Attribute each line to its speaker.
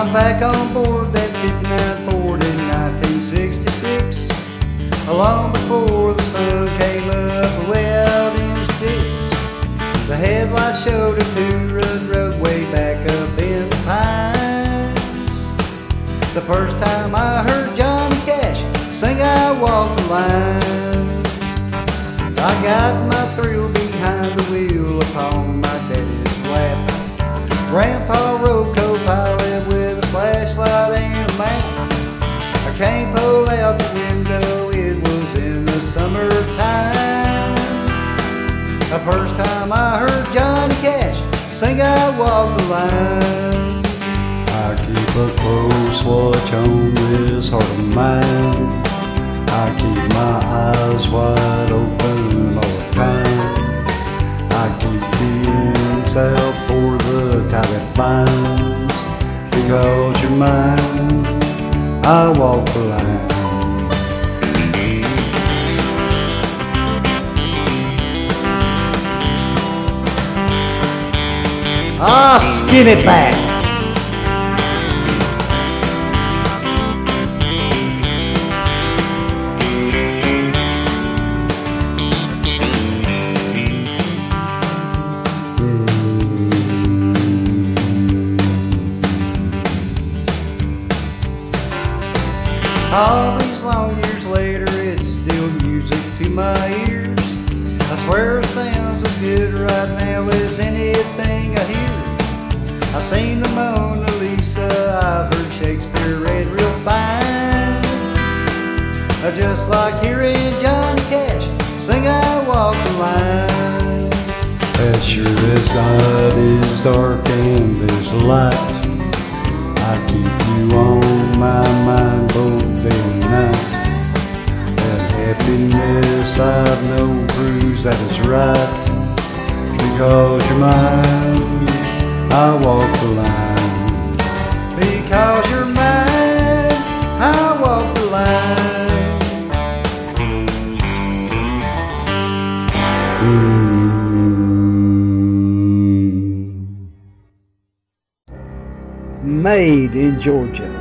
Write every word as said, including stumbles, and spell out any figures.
Speaker 1: I'm back on board that fifty-nine Ford in nineteen sixty-six, long before the sun came up way out in the sticks. The headlights showed a two-rut road way back up in the pines. The first time I heard Johnny Cash sing I Walk the Line, I got my thrill behind the wheel upon my daddy's lap. Grandpa rode co-pilot with a flashlight and a map. I can't pull out the window, it was in the summertime. The first time I heard Johnny Cash sing I Walk the Line. I keep a close watch on this heart of mine. I keep my eyes wide open all the time. I keep the ends out for the tide that binds. Because you're mine, I walk the line. Ah, skin it back. All these long years later, it's still music to my ears. I swear it sounds as good right now as anything I hear. I've seen the Mona Lisa, I've heard Shakespeare read real fine. I just like hearing Johnny Cash sing I Walk the Line. As sure as night is dark and there's light, I keep you on my mind both day and night. That happiness I know proves that it's right. Because you're mine, I walk the line. Because you're mine, I walk the line. Mm. Made in Georgia.